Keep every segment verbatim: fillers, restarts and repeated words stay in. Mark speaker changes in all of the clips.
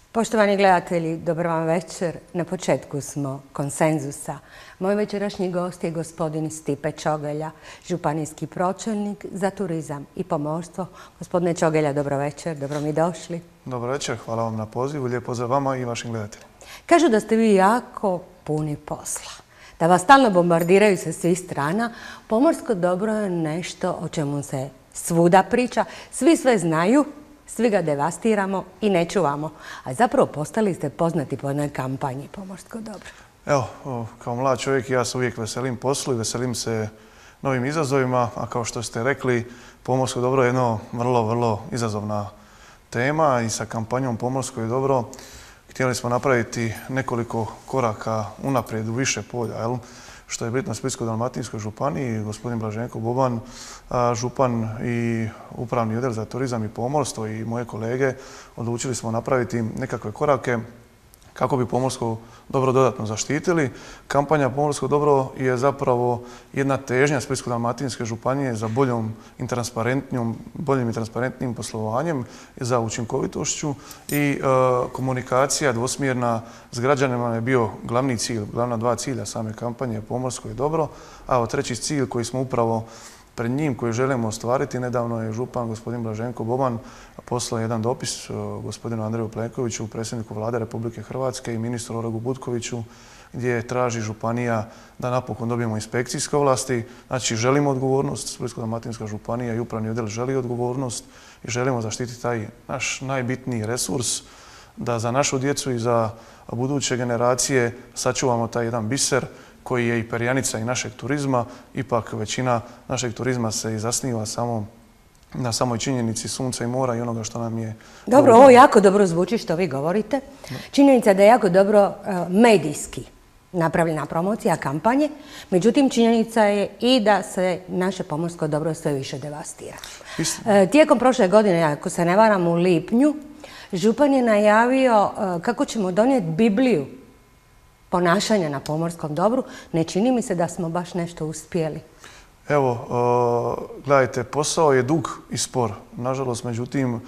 Speaker 1: Poštovani gledatelji, dobar vam večer. Na početku smo konsenzusa. Moj večerašnji gost je gospodin Stipe Čogelja, županijski pročelnik za turizam i pomorstvo. Gospodine Čogelja, dobro večer, dobro mi došli.
Speaker 2: Dobro večer, hvala vam na pozivu, lijep pozdrav vama i vašim gledateljima.
Speaker 1: Kažu da ste vi jako puni posla, da vas stalno bombardiraju sa svih strana. Pomorsko dobro je nešto o čemu se svuda priča, svi sve znaju, svi ga devastiramo i ne čuvamo. A zapravo postali ste poznati po jednoj kampanji Pomorsko dobro.
Speaker 2: Evo, kao mlad čovjek ja se uvijek veselim poslu i veselim se novim izazovima, a kao što ste rekli, pomorsko dobro je jedno vrlo, vrlo izazovna tema i sa kampanjom Pomorsko je dobro htjeli smo napraviti nekoliko koraka unaprijed u više polja, jel? Što je bitno Splitsko-dalmatinskoj županiji, gospodin Blaženko Boban, župan i upravni odjel za turizam i pomorstvo i moje kolege odlučili smo napraviti nekakve korake kako bi pomorsko dobro dodatno zaštitili. Kampanja Pomorsko dobro je zapravo jedna težnja Splitsko-dalmatinske županije za boljom i transparentnijom, boljim i transparentnim poslovanjem, za učinkovitošću i e, komunikacija dvosmjerna s građanima je bio glavni cilj, glavna dva cilja same kampanje Pomorsko je dobro, a treći cilj koji smo upravo pred njim koji želimo ostvariti. Nedavno je župan gospodin Blaženko Boban poslao jedan dopis gospodinu Andreju Plenkoviću, predsjedniku Vlade Republike Hrvatske i ministru Olegu Butkoviću gdje traži županija da napokon dobijemo inspekcijske ovlasti. Znači želimo odgovornost, Splitsko-dalmatinska županija i upravni odjel želi odgovornost i želimo zaštititi taj naš najbitniji resurs da za našu djecu i za buduće generacije sačuvamo taj jedan biser koji je i perjanica i našeg turizma. Ipak većina našeg turizma se i zasniva samo na samoj činjenici sunca i mora i onoga što nam je...
Speaker 1: Dobro, ovo jako dobro zvuči što vi govorite. Činjenica da je jako dobro medijski napravljena promocija kampanje, međutim činjenica je i da se naše pomorsko dobro sve više devastira. Tijekom prošle godine, ako se ne varam u lipnju, župan je najavio kako ćemo donijeti Bibliju ponašanja na pomorskom dobru. Ne čini mi se da smo baš nešto uspjeli.
Speaker 2: Evo, gledajte, posao je dug i spor. Nažalost, međutim,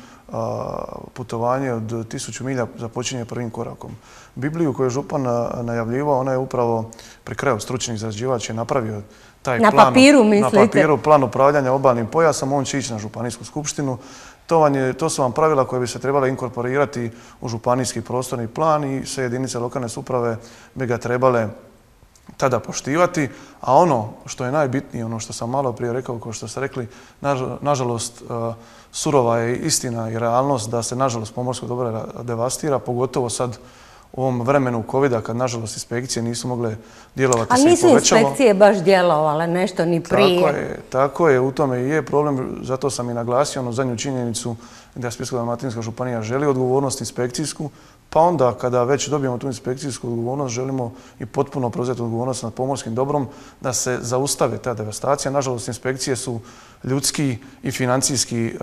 Speaker 2: putovanje od tisuću milja započinje prvim korakom. Bibliju koju je župan najavljivao, ona je upravo pri kraju stručni izrađivač je napravio taj
Speaker 1: na
Speaker 2: plan,
Speaker 1: papiru, mislite?
Speaker 2: Na papiru plan upravljanja obalnim pojasom. On će ići na županijsku skupštinu. To, vam je, to su vam pravila koje bi se trebale inkorporirati u županijski prostorni plan i sve jedinice lokalne samouprave bi ga trebale tada poštivati. A ono što je najbitnije, ono što sam malo prije rekao, kao što ste rekli, nažalost, surova je istina i realnost da se, nažalost, pomorsko dobro devastira, pogotovo sad u ovom vremenu kovida kad, nažalost, inspekcije nisu mogle djelovati.
Speaker 1: Ali nisu inspekcije baš djelovale nešto ni prije.
Speaker 2: Tako je, tako je, u tome i je problem. Zato sam i naglasio onu zadnju činjenicu da Splitsko-dalmatinska županija želi odgovornost inspekcijsku, pa onda kada već dobijemo tu inspekcijsku odgovornost, želimo i potpuno preuzeti odgovornost nad pomorskim dobrom da se zaustave ta devastacija. Nažalost, inspekcije su ljudski i financijski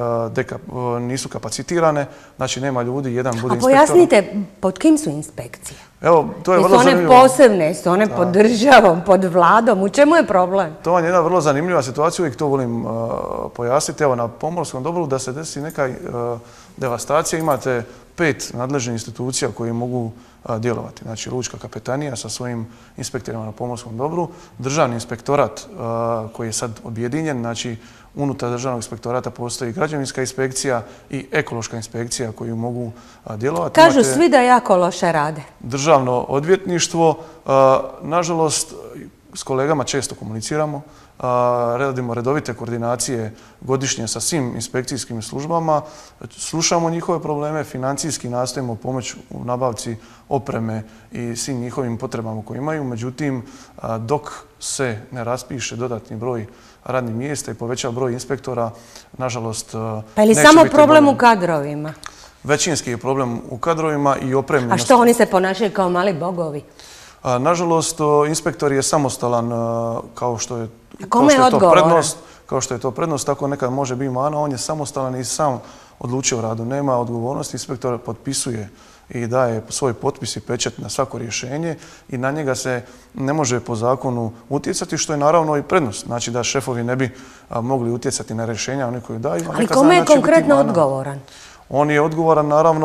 Speaker 2: nisu kapacitirane, znači nema ljudi, jedan bude inspektor.
Speaker 1: A pojasnite, pod kim su inspekcije?
Speaker 2: Evo, to je vrlo zanimljivo.
Speaker 1: Su one posebne, su one pod državom, pod vladom, u čemu je problem?
Speaker 2: To vam je jedna vrlo zanimljiva situacija, uvijek to volim pojasniti. Evo, na pomorskom dobru da se desi neka devastacija, imate pet nadležnih institucija koje mogu djelovati. Znači, Lučka kapetanija sa svojim inspektorima na pomorskom dobru, Državni inspektorat koji je sad objedinjen, znači unutar Državnog inspektorata postoji građevinska inspekcija i ekološka inspekcija koju mogu djelovati.
Speaker 1: Kažu svi da jako loše rade.
Speaker 2: Državno odvjetništvo, nažalost, s kolegama često komuniciramo, radimo redovite koordinacije godišnje sa svim inspekcijskim službama, slušamo njihove probleme, financijski nastojimo pomoći u nabavci opreme i svim njihovim potrebama koje imaju. Međutim, dok se ne raspiše dodatni broj radnih mjesta i poveća broj inspektora, nažalost,
Speaker 1: pa je li samo problem u kadrovima?
Speaker 2: Većinski je problem u kadrovima i opremljenosti.
Speaker 1: A što oni se ponašaju kao mali bogovi?
Speaker 2: Nažalost, inspektor je samostalan kao što je
Speaker 1: Kome je odgovoran?
Speaker 2: Kao što je to prednost, tako nekad može biti mana. On je samostalan i sam odlučio o radu. Nema odgovornosti, inspektor potpisuje i daje svoj potpis i pečat na svako rješenje i na njega se ne može po zakonu utjecati, što je naravno i prednost. Znači da šefovi ne bi mogli utjecati na rješenja, oni koji daju.
Speaker 1: Ali kome je konkretno odgovoran?
Speaker 2: On je odgovoran naravno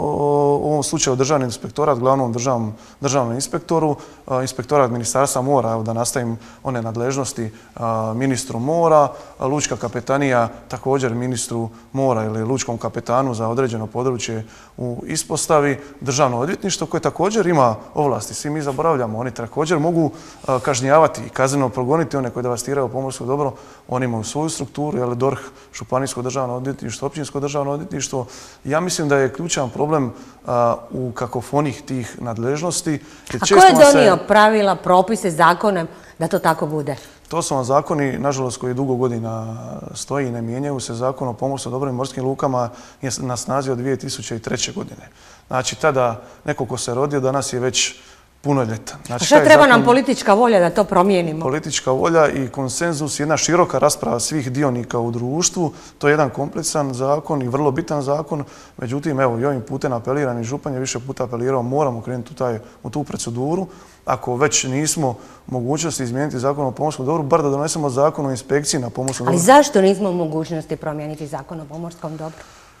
Speaker 2: u ovom slučaju državni inspektorat, glavnom državnom, državnom inspektoru, inspektorat ministarstva mora, evo da nastavim one nadležnosti ministru mora, lučka kapetanija također ministru mora ili lučkom kapetanu za određeno područje u ispostavi, državno odvjetništvo koje također ima ovlasti, svi mi zaboravljamo, oni također mogu kažnjavati i kazneno progoniti one koji devastiraju pomorsko dobro, oni imaju svoju strukturu, jel, D O R H, županijsko državno odvjetništvo, općinsko državno odvjetništvo. Ja mislim da je ključan problem a, u kakofoniji tih nadležnosti.
Speaker 1: A ko je donio pravila, propise, zakone da to tako bude?
Speaker 2: To su vam zakoni, nažalost, koji dugo godina stoji i ne mijenjaju se. Zakon o pomorstvu dobrim i morskim lukama je na snazi od dvije tisuće treće. godine. Znači, tada neko ko se rodio, danas je već punoljetan. Znači,
Speaker 1: a šta treba zakon, nam politička volja da to promijenimo?
Speaker 2: Politička volja i konsenzus, jedna široka rasprava svih dionika u društvu. To je jedan kompleksan zakon i vrlo bitan zakon. Međutim, evo, i ovim putem apeliram i župan je više puta apelirao, moramo krenuti u, taj, u tu proceduru. Ako već nismo u mogućnosti izmijeniti zakon o pomorskom dobru, bar da donesemo zakon o inspekciji na pomorskom dobru.
Speaker 1: Ali zašto nismo u mogućnosti promijeniti zakon o pomorskom dobru?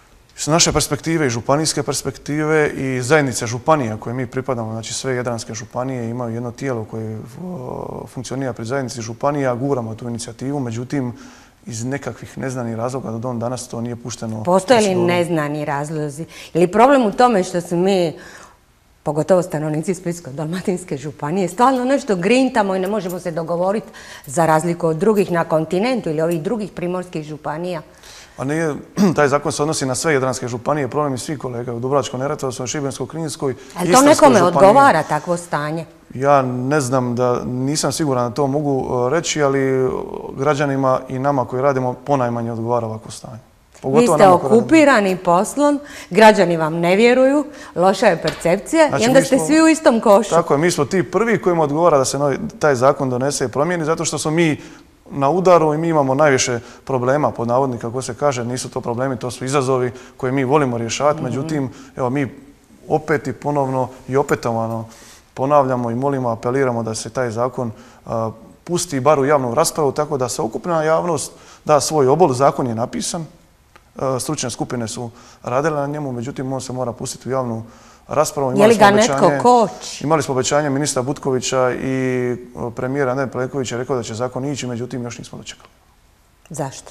Speaker 2: S naše perspektive i županijske perspektive i zajednice županija koje mi pripadamo, znači sve jadranske županije imaju jedno tijelo koje funkcionira pri zajednici županija, guramo tu inicijativu, međutim iz nekakvih neznanih razloga do dan danas to nije pušteno.
Speaker 1: Postoje li neznani razlozi? Je li problem u tome što su mi, pogotovo stanovnici Splitsko-dalmatinske županije, stalno nešto grintamo i ne možemo se dogovoriti za razliku od drugih na kontinentu ili ovih drugih primorskih županija?
Speaker 2: A nije, taj zakon se odnosi na sve jadranske županije, problem i svih kolega u Dubrovačko-neretvanskoj, Šibensko-kninskoj,
Speaker 1: Istarskoj županiji. Ali to nekome odgovara takvo stanje?
Speaker 2: Ja ne znam da, nisam siguran da to mogu reći, ali građanima i nama koji radimo ponajmanje odgovara ovako stanje.
Speaker 1: Vi ste okupirani poslom, građani vam ne vjeruju, loša je percepcija i onda ste svi u istom košu.
Speaker 2: Tako je, mi smo ti prvi kojima odgovara da se taj zakon donese i promijeni, zato što smo mi na udaru i mi imamo najviše problema, pod navodnika, kako se kaže, nisu to problemi, to su izazovi koje mi volimo rješavati. Međutim, evo, mi opet i ponovno i opetovano ponavljamo i molimo, apeliramo da se taj zakon a, pusti bar u javnu raspravu, tako da se ukupna javnost da svoj obol. Zakon je napisan, a, stručne skupine su radile na njemu, međutim, on se mora pustiti u javnu raspravu.
Speaker 1: Je li ga netko koči?
Speaker 2: Imali smo obećanje ministra Butkovića i premijera Andreja Plenkovića je rekao da će zakon ići, međutim još nismo dočekali.
Speaker 1: Zašto?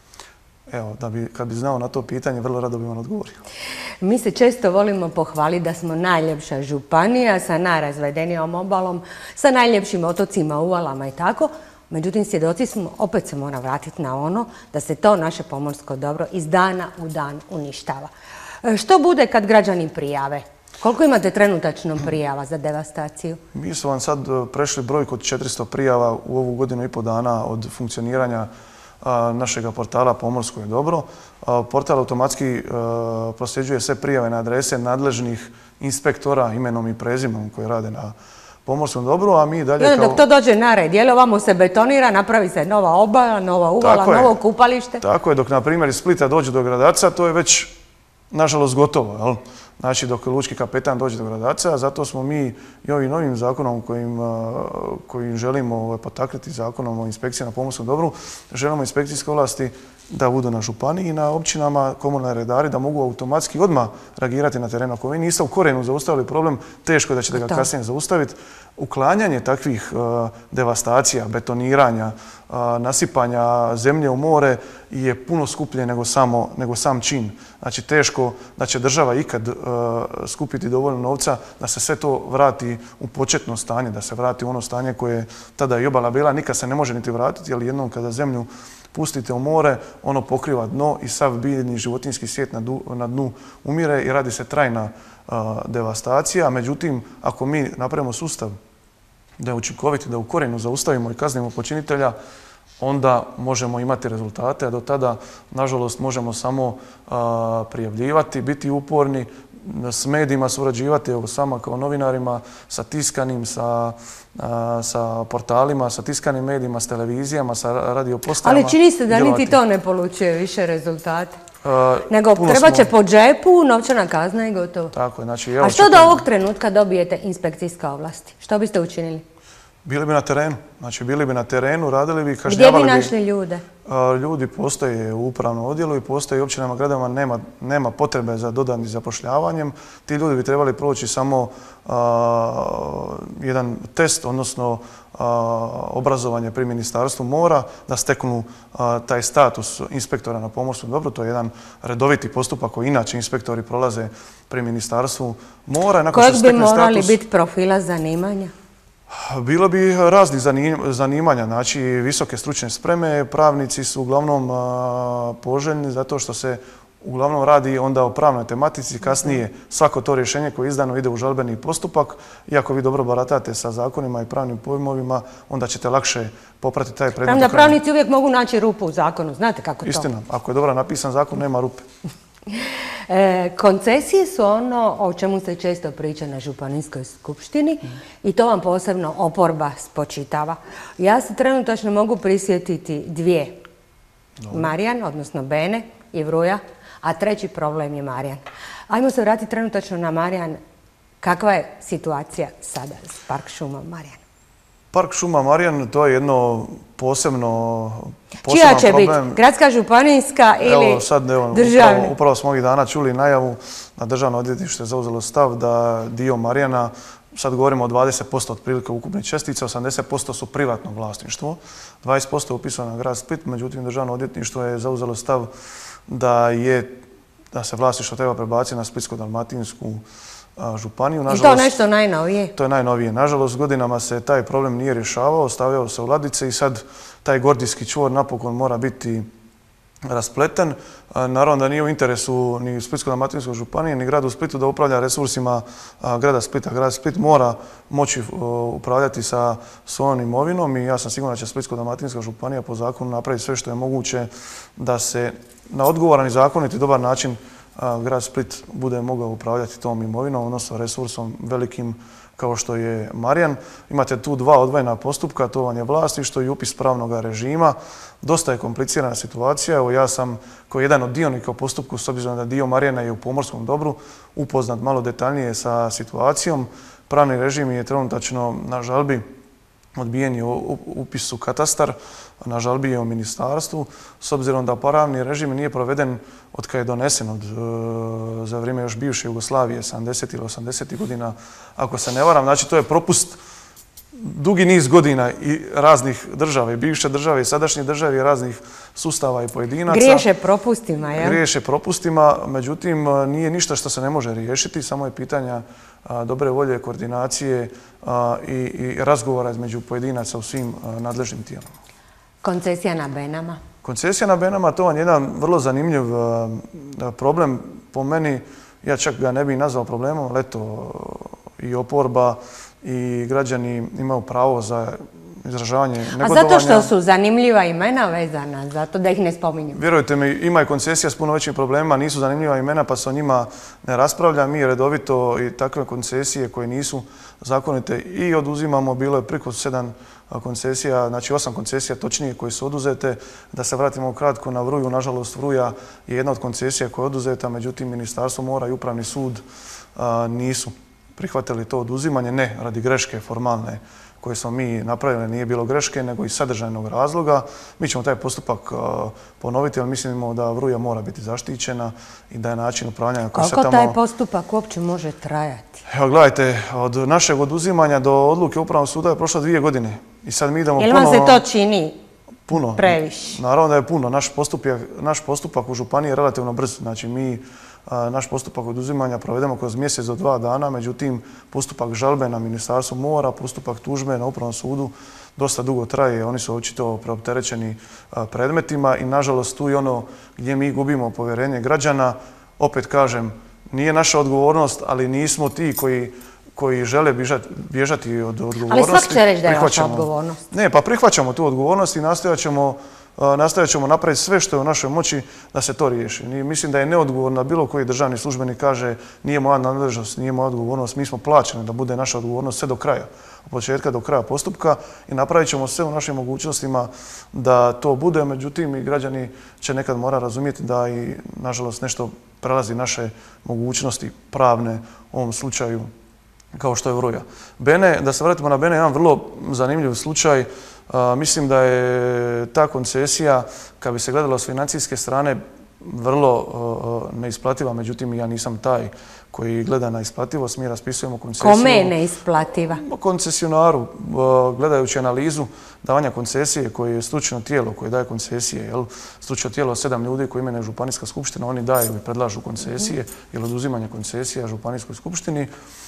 Speaker 2: Evo, da bi, kad bi znao na to pitanje, vrlo rado bi vam odgovorio.
Speaker 1: Mi se često volimo pohvaliti da smo najljepša županija sa najrazvedenijom obalom, sa najljepšim otocima, uvalama i tako. Međutim, svjedoci smo, opet se mora vratiti na ono da se to naše pomorsko dobro iz dana u dan uništava. Što bude kad građani prijave? Koliko imate trenutačno prijava za devastaciju?
Speaker 2: Mi smo vam sad prešli brojku od četiristo prijava u ovu godinu i pol dana od funkcioniranja našeg portala Pomorsko je dobro. Portal automatski prosljeđuje sve prijave na adrese nadležnih inspektora imenom i prezimenom koji rade na pomorskom dobru, a mi dalje kao...
Speaker 1: Dok to dođe na red, je li ovamo se betonira, napravi se nova obala, nova uvala, novo kupalište?
Speaker 2: Tako je, dok na primjer iz Splita dođe do Gradaca, to je već nažalost gotovo, jel? Znači, dok lučki kapetan dođe do Gradaca, zato smo mi i ovim novim zakonom kojim, kojim želimo potaknuti zakonom o inspekciji na pomorskom dobru, želimo inspekcijske ovlasti da budu na županiji i na općinama, komunalni redari, da mogu automatski odmah reagirati na terenu. Ako vi niste u korijenu zaustavili problem, teško je da ćete ga kasnije zaustaviti. Uklanjanje takvih uh, devastacija, betoniranja, uh, nasipanja zemlje u more je puno skuplje nego, samo, nego sam čin. Znači, teško da će država ikad uh, skupiti dovoljno novca da se sve to vrati u početno stanje, da se vrati u ono stanje koje je tada i obala bila. Nikad se ne može niti vratiti, ali jednom kada zemlju pustite u more, ono pokriva dno i sav biljni životinjski svijet na, du, na dnu umire i radi se trajna uh, devastacija. Međutim, ako mi napravimo sustav da je učinkoviti, da u korijenu zaustavimo i kaznimo počinitelja, onda možemo imati rezultate, a do tada, nažalost, možemo samo uh, prijavljivati, biti uporni, s medijima surađivati, evo sama kao novinarima, sa tiskanim, sa, a, sa portalima, sa tiskanim medijima, s televizijama, sa radiopostajama.
Speaker 1: Ali čini se da niti to ne polučuje više rezultate.
Speaker 2: A,
Speaker 1: Nego treba će smo... po džepu, novčana kazna i gotovo.
Speaker 2: Tako je, znači...
Speaker 1: A što do ovog trenutka dobijete inspekcijske ovlasti? Što biste učinili?
Speaker 2: Bili bi na terenu. Znači, bili bi na terenu, radili bi,
Speaker 1: Gdje
Speaker 2: kažnjavali
Speaker 1: bi
Speaker 2: bi...
Speaker 1: našli ljude?
Speaker 2: A, Ljudi postoje u upravnom odjelu i postoje u općinama, gradovima, nema, nema potrebe za dodatnim zapošljavanjem. Ti ljudi bi trebali proći samo a, jedan test, odnosno a, obrazovanje pri Ministarstvu mora, da steknu a, taj status inspektora na pomorskom dobru. To je jedan redoviti postupak koji inače inspektori prolaze pri Ministarstvu mora. Nakon
Speaker 1: Kojeg
Speaker 2: što
Speaker 1: bi
Speaker 2: stekne
Speaker 1: morali
Speaker 2: status-
Speaker 1: biti profila zanimanja?
Speaker 2: Bilo bi raznih zanim- zanimanja, znači visoke stručne spreme. Pravnici su uglavnom a, poželjni zato što se uglavnom radi onda o pravnoj tematici. Kasnije svako to rješenje koje je izdano ide u žalbeni postupak. Iako vi dobro baratate sa zakonima i pravnim pojmovima, onda ćete lakše popratiti taj predmet.
Speaker 1: Znam da pravnici uvijek mogu naći rupu u zakonu. Znate kako to?
Speaker 2: Istina, ako je dobro napisan zakon, nema rupe.
Speaker 1: E, koncesije su ono o čemu se često priča na županijskoj skupštini i to vam posebno oporba spočitava. Ja se trenutačno mogu prisjetiti dvije. Marijan, odnosno Bene i Vruja, a treći problem je Marijan. Ajmo se vratiti trenutačno na Marijan. Kakva je situacija sada s Park šumom Marijan?
Speaker 2: Park šuma Marijan, to je jedno posebno,
Speaker 1: Čija
Speaker 2: poseban
Speaker 1: će biti?
Speaker 2: problem.
Speaker 1: Gradska, županijska ili
Speaker 2: Evo sad, evo,
Speaker 1: državna?
Speaker 2: upravo, upravo smo ovih dana čuli najavu da Državno odvjetništvo je zauzelo stav da dio Marijana, sad govorimo o dvadeset posto otprilike ukupnih čestica, osamdeset posto su privatno vlasništvo, dvadeset posto je upisano na grad Split, međutim Državno odvjetništvo je zauzelo stav da je da se vlasništvo treba prebaciti na Splitsko-dalmatinsku a, županiju.
Speaker 1: I to nešto najnovije?
Speaker 2: To je najnovije. Nažalost, godinama se taj problem nije rješavao, stavljao se u ladice i sad taj gordijski čvor napokon mora biti raspleten. A, Naravno da nije u interesu ni Splitsko-dalmatinskoj županije, ni gradu Splitu da upravlja resursima a, grada Splita. Grad Split mora moći o, upravljati sa svojom imovinom i ja sam siguran da će Splitsko-dalmatinska županija po zakonu napraviti sve što je moguće da se na odgovoran i zakonit i dobar način a, grad Split bude mogao upravljati tom imovinom, odnosno resursom velikim kao što je Marijan. Imate tu dva odvojena postupka, to vam je vlasništvo i upis pravnog režima. Dosta je komplicirana situacija. Evo, ja sam kao jedan od dionika u postupku, s obzirom da dio Marijana je u pomorskom dobru, upoznat malo detaljnije sa situacijom. Pravni režim je trenutačno na žalbi, odbijen je upis u katastar, na žalbi je u ministarstvu, s obzirom da pravni režim nije proveden od kada je donesen od, e, za vrijeme još bivše Jugoslavije, sedamdesetih ili osamdesetih godina, ako se ne varam. Znači, to je propust dugi niz godina i raznih država, i bivše države, i sadašnje države, i raznih sustava i pojedinaca.
Speaker 1: Griješe propustima, jel?
Speaker 2: Griješe propustima, međutim, nije ništa što se ne može riješiti, samo je pitanja a, dobre volje, koordinacije a, i, i razgovora između pojedinaca u svim a, nadležnim tijelima.
Speaker 1: Koncesija na Benama?
Speaker 2: Koncesija na Benama, to je jedan vrlo zanimljiv a, problem po meni. Ja čak ga ne bih nazvao problemom, ali eto, i oporba i građani imaju pravo za izražavanje negodovanja.
Speaker 1: A zato što su zanimljiva imena vezana, zato da ih ne spominjem.
Speaker 2: Vjerujte mi, ima i koncesija s puno većim problemima, nisu zanimljiva imena pa se o njima ne raspravlja. Mi redovito i takve koncesije koje nisu zakonite i oduzimamo, bilo je preko sedam koncesija, znači osam koncesija točnije koje su oduzete. Da se vratimo kratko na Vruju, nažalost Vruja je jedna od koncesija koja je oduzeta, međutim Ministarstvo mora i Upravni sud a, nisu prihvatili to oduzimanje, ne radi greške formalne koje smo mi napravili, nije bilo greške, nego iz sadržajnog razloga. Mi ćemo taj postupak uh, ponoviti, ali mislimo da Vruja mora biti zaštićena i da je način upravljanja koji se tamo...
Speaker 1: Koliko taj postupak uopće može trajati?
Speaker 2: Evo, gledajte, od našeg oduzimanja do odluke Upravnog suda je prošlo dvije godine. I sad mi idemo
Speaker 1: Jel
Speaker 2: puno...
Speaker 1: vam se to čini
Speaker 2: puno,
Speaker 1: previše?
Speaker 2: Naravno da je puno. Naš postupak, naš postupak u županiji je relativno brz. Znači, mi a, naš postupak oduzimanja provedemo kroz mjesec do dva dana, međutim, postupak žalbe na Ministarstvu mora, postupak tužbe na Upravnom sudu dosta dugo traje. Oni su očito preopterećeni a, predmetima i, nažalost, tu je ono gdje mi gubimo povjerenje građana. Opet kažem, nije naša odgovornost, ali nismo ti koji koji žele bježati, bježati od odgovornosti.
Speaker 1: Ali svak će reći da je vaša odgovornost.
Speaker 2: Ne, pa prihvaćamo tu odgovornost i nastojat ćemo, nastojat ćemo napraviti sve što je u našoj moći da se to riješi. Mislim da je neodgovorno da bilo koji državni službenik kaže nije moja nadležnost, nije moja odgovornost. Mi smo plaćeni da bude naša odgovornost sve do kraja, od početka do kraja postupka i napravit ćemo sve u našim mogućnostima da to bude. Međutim, i građani će nekad mora razumjeti da i, nažalost, nešto prelazi naše mogućnosti pravne u ovom slučaju kao što je Vruja. Bene, da se vratimo na Bene, jedan vrlo zanimljiv slučaj. Mislim da je ta koncesija, kad bi se gledala s financijske strane, vrlo neisplativa, međutim ja nisam taj koji gleda na isplativost, mi raspisujemo koncesiju.
Speaker 1: Kome je neisplativa?
Speaker 2: Koncesionaru, gledajući analizu davanja koncesije koje je stručno tijelo koje daje koncesije, jel? Stručno tijelo sedam ljudi koji imenuje županijska skupština, oni daju i predlažu koncesije ili oduzimanje koncesija županijskoj skupštini.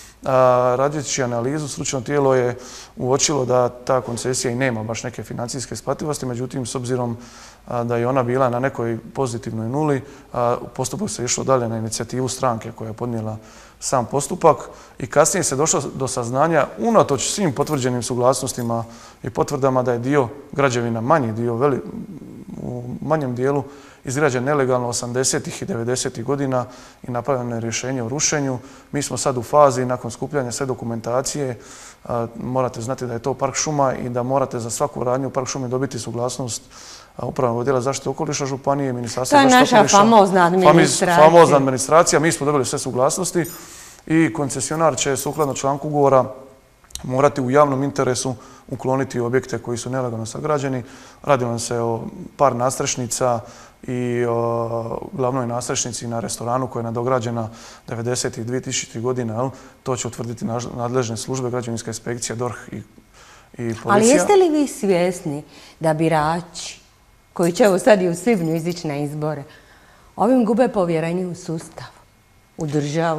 Speaker 2: Radeći analizu, stručno tijelo je uočilo da ta koncesija i nema baš neke financijske isplativosti, međutim, s obzirom da je ona bila na nekoj pozitivnoj nuli, postupak se išlo dalje na inicijativu stranke koja je podnijela sam postupak i kasnije se došlo do saznanja, unatoč svim potvrđenim suglasnostima i potvrdama, da je dio građevina, manji dio, veli, u manjem dijelu izgrađen nelegalno osamdesetih i devedesetih godina i napravljeno je rješenje o rušenju. Mi smo sad u fazi, nakon skupljanja sve dokumentacije, morate znati da je to park šuma i da morate za svaku radnju u park šume dobiti suglasnost Upravnog odjela zaštite okoliša županije, Ministarstva zaštite okoliša.
Speaker 1: To je naša famozna administracija.
Speaker 2: Famozna administracija, mi smo dobili sve suglasnosti i koncesionar će sukladno članku ugovora morati u javnom interesu ukloniti objekte koji su nelegalno sagrađeni. Radi vam se o par nastrešnica i o glavnoj nastrešnici na restoranu koja je nadograđena devedesetih i dvije godina. To će utvrditi nadležne službe, građevinska inspekcija, D O R H i, i policija.
Speaker 1: Ali jeste li vi svjesni da birači, koji će evo sad i u svibnju izići na izbore, ovim gube povjerenje u sustav, u državu?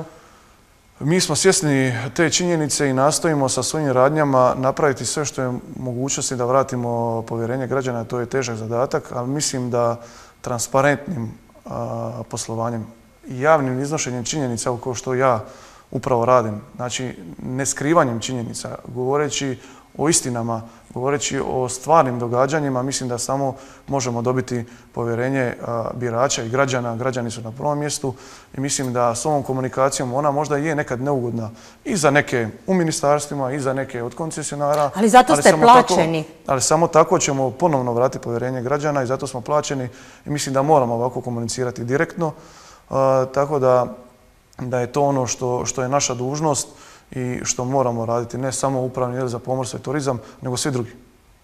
Speaker 2: Mi smo svjesni te činjenice i nastojimo sa svojim radnjama napraviti sve što je mogućnosti da vratimo povjerenje građana. To je težak zadatak, ali mislim da transparentnim a, poslovanjem i javnim iznošenjem činjenica, kao što ja upravo radim, znači neskrivanjem činjenica, govoreći o istinama, govoreći o stvarnim događanjima, mislim da samo možemo dobiti povjerenje birača i građana. Građani su na prvom mjestu i mislim da s ovom komunikacijom ona možda je nekad neugodna i za neke u ministarstvima i za neke od koncesionara.
Speaker 1: Ali zato ste plaćeni.
Speaker 2: Ali samo tako ćemo ponovno vratiti povjerenje građana i zato smo plaćeni i mislim da moramo ovako komunicirati direktno. Tako da, da je to ono što, što je naša dužnost i što moramo raditi, ne samo Upravni odjel za pomorstvo i turizam, nego svi drugi.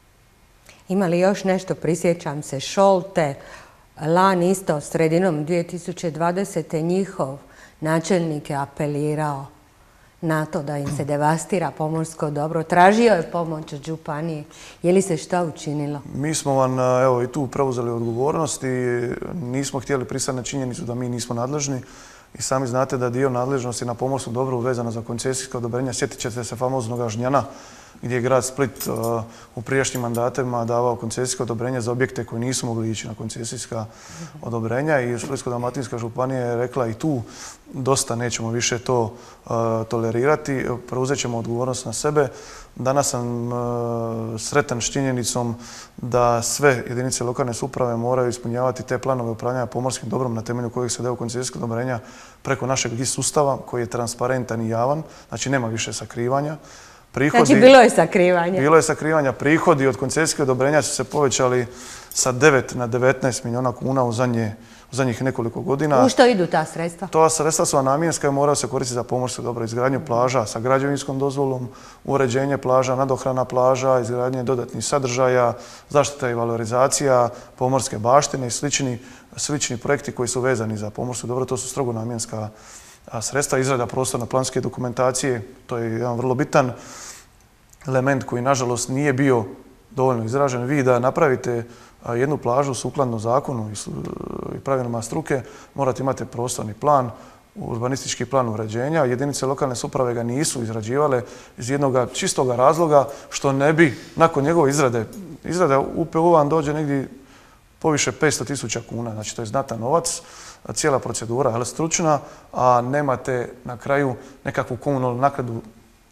Speaker 1: Ima li još nešto? Prisjećam se Šolte, lani isto sredinom dvije tisuće dvadesete njihov načelnik je apelirao na to da im se devastira pomorsko dobro. Tražio je pomoć od županije. Je li se šta učinilo? Mi
Speaker 2: smo vam evo, i tu preuzeli odgovornost i nismo htjeli pristati na činjenicu da mi nismo nadležni. I sami znate da dio nadležnosti na pomorskom dobru vezano za koncesijsko odobrenja, sjetit ćete se famoznog Žnjana, gdje je grad Split uh, u prijašnjim mandatima davao koncesijsko odobrenje za objekte koji nisu mogli ići na koncesijska odobrenja i Splitsko-dalmatinska županija je rekla i tu dosta nećemo više to uh, tolerirati, preuzet ćemo odgovornost na sebe. Danas sam uh, sretan s činjenicom da sve jedinice lokalne samouprave moraju ispunjavati te planove upravljanja pomorskim dobrom na temelju kojih se daju koncesijska odobrenja preko našeg G I S sustava koji je transparentan i javan, znači nema više sakrivanja. Prihodi,
Speaker 1: znači bilo je sakrivanja.
Speaker 2: Bilo je sakrivanja. Prihodi od koncesijskih odobrenja su se povećali sa devet na devetnaest milijuna kuna u, zadnje, u zadnjih nekoliko godina.
Speaker 1: U što idu ta sredstva?
Speaker 2: To sredstva su namjenska i moraju se koristiti za pomorsko dobro, izgradnju plaža sa građevinskom dozvolom, uređenje plaža, nadohrana plaža, izgradnje dodatnih sadržaja, zaštita i valorizacija pomorske baštine i slični, slični projekti koji su vezani za pomorsko dobro. To su strogo namjenska sredstva, izrada prostorno-planske dokumentacije, to je jedan vrlo bitan element koji nažalost nije bio dovoljno izražen. Vi da napravite jednu plažu sukladno zakonu i pravilima struke, morate imati prostorni plan, urbanistički plan uređenja. Jedinice lokalne samouprave ga nisu izrađivale iz jednog čistog razloga što ne bi nakon njegove izrade, izrada U P U vam dođe negdje poviše petsto tisuća kuna, znači to je znatan novac. Cijela procedura je stručna, a nemate na kraju nekakvu komunalnu naknadu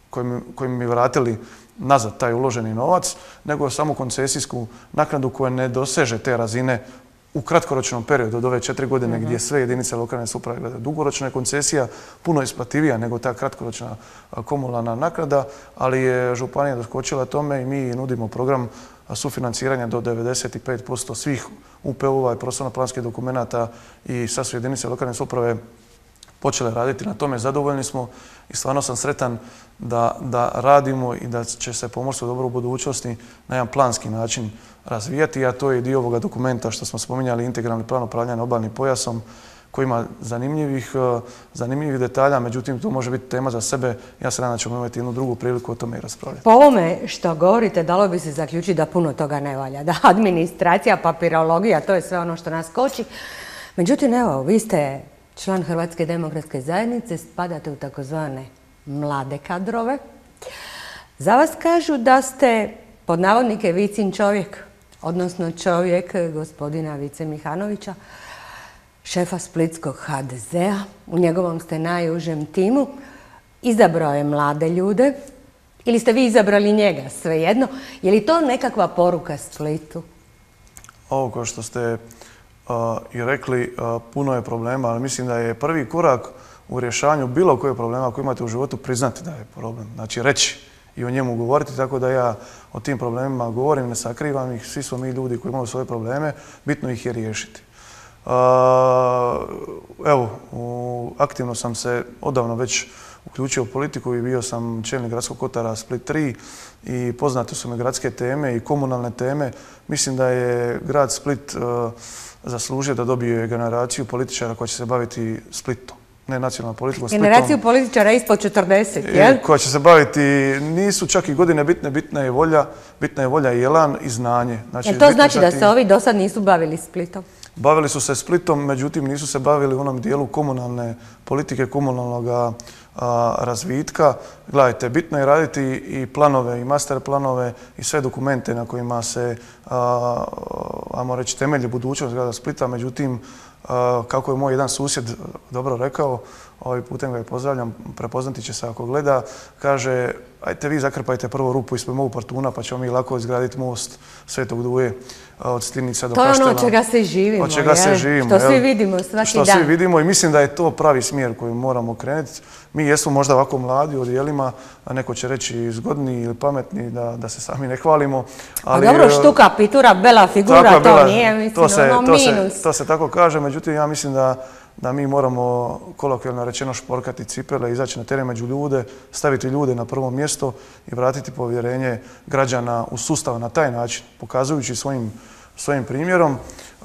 Speaker 2: kojim mi vratili nazad taj uloženi novac, nego samo koncesijsku naknadu koja ne doseže te razine u kratkoročnom periodu od ove četiri godine mm-hmm. gdje sve jedinice lokalne samouprave gledaju. Dugoročna je koncesija puno isplativija nego ta kratkoročna komunalna naknada, ali je županija doskočila tome i mi nudimo program sufinanciranja do devedeset pet posto svih U P U-a i prostorno-planskih dokumenata i sad su jedinice lokalne samouprave počele raditi na tome, zadovoljni smo i stvarno sam sretan da, da radimo i da će se pomorsko dobro u budućnosti na jedan planski način razvijati, a to je dio ovoga dokumenta što smo spominjali, integralni plan upravljanja obalnim pojasom, koji ima zanimljivih, zanimljivih detalja, međutim to može biti tema za sebe. Ja se nadam da ćemo imati jednu drugu priliku o tome i raspravljati.
Speaker 1: Po ovome što govorite, dalo bi se zaključiti da puno toga ne valja, da administracija, papirologija, to je sve ono što nas koči. Međutim, evo, vi ste član Hrvatske demokratske zajednice, spadate u takozvane mlade kadrove. Za vas kažu da ste, pod navodnike, vicin čovjek, odnosno čovjek gospodina Vice Mihanovića, šefa splitskog ha de zea. U njegovom ste najužem timu. Izabrao je mlade ljude. Ili ste vi izabrali njega, svejedno. Je li to nekakva poruka Splitu?
Speaker 2: Ovo kao što ste uh, i rekli, uh, puno je problema, ali mislim da je prvi korak u rješavanju bilo koje problema koje imate u životu priznati da je problem. Znači reći i o njemu govoriti, tako da ja o tim problemima govorim, ne sakrivam ih. Svi smo mi ljudi koji imaju svoje probleme, bitno ih je riješiti. Uh, evo, u, aktivno sam se odavno već uključio u politiku i bio sam čelnik gradskog kotara Split tri i poznate su mi gradske teme i komunalne teme. Mislim da je grad Split uh, zaslužio da dobije generaciju političara koja će se baviti Splitom. Ne nacionalnom politikom, Splitom.
Speaker 1: Generaciju političara ispod četrdeset, jel?
Speaker 2: Koja će se baviti, nisu čak i godine bitne, bitna je volja, bitna je volja i elan i znanje.
Speaker 1: Znači, jel to znači da se ovi do sad nisu bavili Splitom?
Speaker 2: Bavili su se Splitom, međutim nisu se bavili u onom dijelu komunalne politike, komunalnog razvitka. Gledajte, bitno je raditi i planove, i master planove, i sve dokumente na kojima se, a, ajmo reći, temelji budućnost grada Splita. Međutim, a, kako je moj jedan susjed dobro rekao, ovaj putem ga je pozdravljam, prepoznati će se ako gleda, kaže, ajte vi zakrpajte prvo rupu ispod mog portuna pa ćemo mi lako izgraditi most Svetog Duje od Slivnice do Kaštela.
Speaker 1: To je ono od čega se živimo,
Speaker 2: od čega se živimo,
Speaker 1: što svi vidimo svaki
Speaker 2: što
Speaker 1: dan.
Speaker 2: Što svi vidimo i mislim da je to pravi smjer koji moramo krenuti. Mi jesmo možda ovako mladi u odijelima, a neko će reći zgodni ili pametni, da, da se sami ne hvalimo.
Speaker 1: Ali, a dobro, štuka, pitura, bela figura, to bela, nije, mislim,
Speaker 2: to se,
Speaker 1: ono
Speaker 2: to
Speaker 1: minus.
Speaker 2: Se, to se tako kaže, međutim ja mislim da da mi moramo, kolokvijalno rečeno, šporkati cipele, izaći na teren među ljude, staviti ljude na prvo mjesto i vratiti povjerenje građana u sustav na taj način, pokazujući svojim, svojim primjerom. Uh,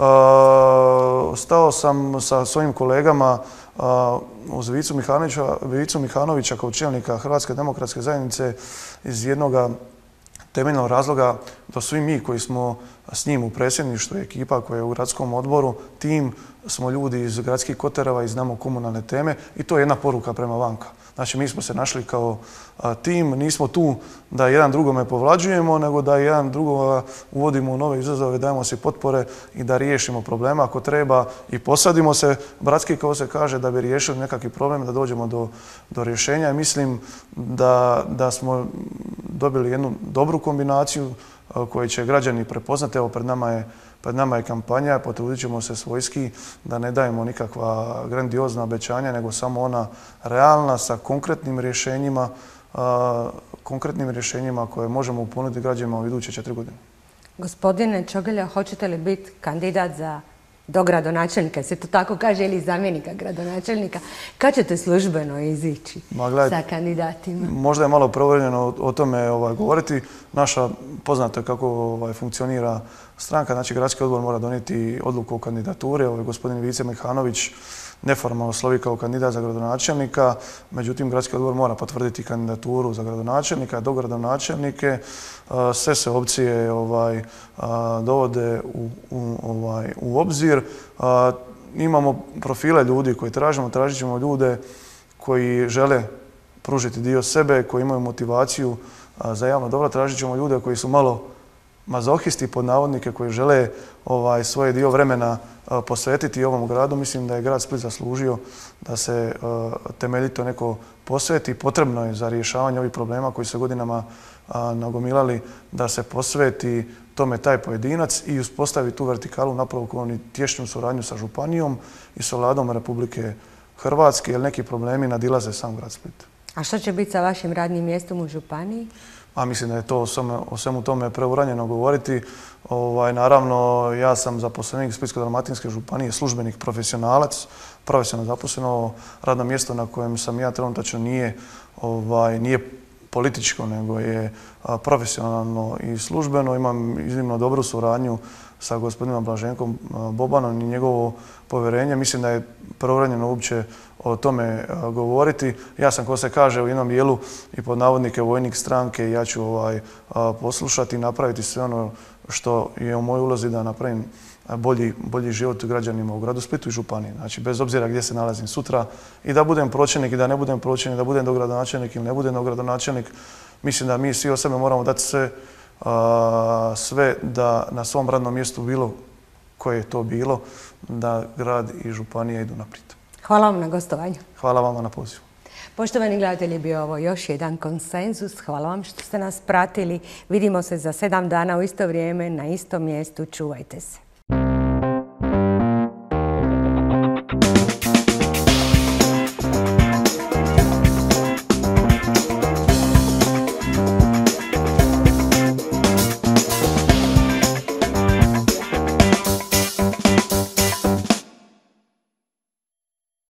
Speaker 2: stao sam sa svojim kolegama uh, uz Vicu Mihanovića, Vicu Mihanovića kao čelnika Hrvatske demokratske zajednice iz jednoga temeljnog razloga da svi mi koji smo s njim u predsjedništvu, ekipa koja je u gradskom odboru, tim, smo ljudi iz gradskih kotareva i znamo komunalne teme i to je jedna poruka prema vanka. Znači, mi smo se našli kao a, tim, nismo tu da jedan drugome povlađujemo, nego da jedan drugoga uvodimo u nove izazove, dajemo si potpore i da riješimo problema ako treba i posadimo se, bratski kao se kaže, da bi riješili nekakvi problem, da dođemo do, do rješenja. I mislim da, da smo dobili jednu dobru kombinaciju a, koju će građani prepoznati. Evo, pred nama je Pred nama je kampanja, potrudit ćemo se svojski da ne dajemo nikakva grandiozna obećanja, nego samo ona realna sa konkretnim rješenjima, a, konkretnim rješenjima koje možemo ponuditi građanima u iduće četiri godine. Gospodine
Speaker 1: Čogelja, hoćete li biti kandidat za dogradonačelnika, se to tako kaže, ili zamjenika gradonačelnika? Kad ćete službeno izići sa kandidatima?
Speaker 2: Možda je malo preuranjeno o tome ovaj, govoriti. Naša poznato je kako ovaj, funkcionira stranka. Znači, gradski odbor mora donijeti odluku o kandidaturi. Ovaj, gospodin Vice Mihanović neformalno slovi kao kandidat za gradonačelnika. Međutim, gradski odbor mora potvrditi kandidaturu za gradonačelnika, do gradonačelnike. Sve se opcije ovaj, dovode u, u, ovaj, u obzir. Imamo profile ljudi koji tražimo. Tražit ćemo ljude koji žele pružiti dio sebe, koji imaju motivaciju za javno dobro. Tražit ćemo ljude koji su malo mazohisti, pod navodnike, koji žele ovaj, svoje dio vremena uh, posvetiti ovom gradu. Mislim da je grad Split zaslužio da se uh, temeljito neko posveti. Potrebno je za rješavanje ovih problema koji se godinama uh, nagomilali da se posveti tome taj pojedinac i uspostavi tu vertikalu napokon i tješnju suradnju sa županijom i sa Vladom Republike Hrvatske, jer neki problemi nadilaze sam grad Split.
Speaker 1: A što će biti sa vašim radnim mjestom u županiji?
Speaker 2: A mislim da je to o svemu tome preuranjeno govoriti. Ovaj, naravno, ja sam zaposlenik Splitsko-dalmatinske županije, službenik, profesionalac, profesionalno zaposleno radno mjesto na kojem sam ja trenutačno nije, ovaj, nije političko, nego je a, profesionalno i službeno. Imam iznimno dobru suradnju sa gospodinom Blaženkom Bobanom i njegovo povjerenje. Mislim da je preuranjeno uopće o tome a, govoriti. Ja sam, ko se kaže, u jednom dijelu i pod navodnike vojnik stranke i ja ću ovaj, a, poslušati i napraviti sve ono što je u mojoj ulozi da napravim bolji, bolji život građanima u gradu Splitu i županiji. Znači, bez obzira gdje se nalazim sutra, i da budem pročelnik i da ne budem pročelnik, da budem dogradonačelnik ili ne budem dogradonačelnik, mislim da mi svi o sebe moramo dati sve, a, sve da na svom radnom mjestu, bilo koje je to bilo, da grad i županija idu naprijed.
Speaker 1: Hvala vam na gostovanju.
Speaker 2: Hvala vama na pozivu.
Speaker 1: Poštovani gledatelji, bio ovo još jedan konsenzus. Hvala vam što ste nas pratili. Vidimo se za sedam dana u isto vrijeme na istom mjestu. Čuvajte se.